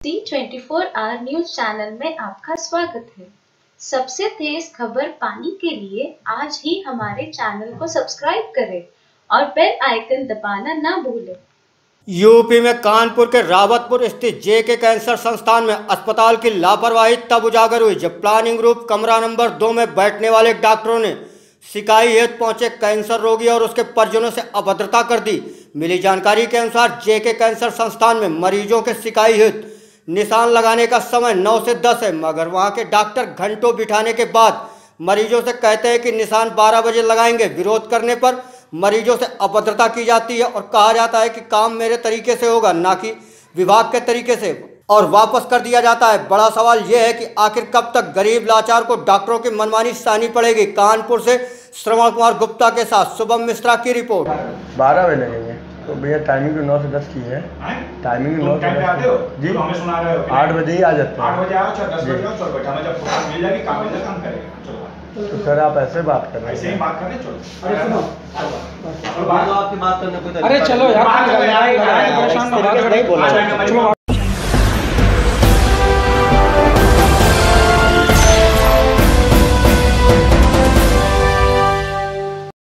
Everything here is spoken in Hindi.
T24 आवर न्यूज चैनल में आपका स्वागत है। सबसे तेज खबर पाने के लिए आज ही हमारे चैनल को सब्सक्राइब करें और बेल आइकन दबाना ना भूलें। यूपी में कानपुर के रावतपुर स्थित जेके कैंसर संस्थान में अस्पताल की लापरवाही तब उजागर हुई जब प्लानिंग ग्रुप कमरा नंबर 2 में बैठने वाले डॉक्टरों ने शिकायत हेतु पहुंचे कैंसर रोगी और उसके परिजनों से अभद्रता कर दी। मिली जानकारी के अनुसार जेके कैंसर संस्थान में मरीजों के शिकायत हेतु निशान लगाने का समय 9 से 10 है, मगर वहां के डॉक्टर घंटों बिठाने के बाद मरीजों से कहते हैं कि निशान 12 बजे लगाएंगे। विरोध करने पर मरीजों से अभद्रता की जाती है और कहा जाता है कि काम मेरे तरीके से होगा, ना कि विभाग के तरीके से, और वापस कर दिया जाता है। बड़ा सवाल यह है कि आखिर कब तक गरीब लाचार को डॉक्टरों की मनमानी सहनी पड़ेगी। कानपुर से श्रवण कुमार गुप्ता के साथ शुभम मिश्रा की रिपोर्ट। 12 बजे लगेंगे तो भैया टाइमिंग तो 9 से 10 की है। टाइमिंग 9 से 10 जी, 8 बजे ही आ जाते हैं। 8 बजे आओ, 10 बजे आओ, चलो बैठा मैं जब मिल जाएगी काम मिल काम करेगा। चलो तो सर आप ऐसे बात कर रहे हैं, ऐसे ही बात करें। चलो अरे सुनो, बात आपकी बात करने कोई अरे चलो यार, परेशान नहीं बोला। चलो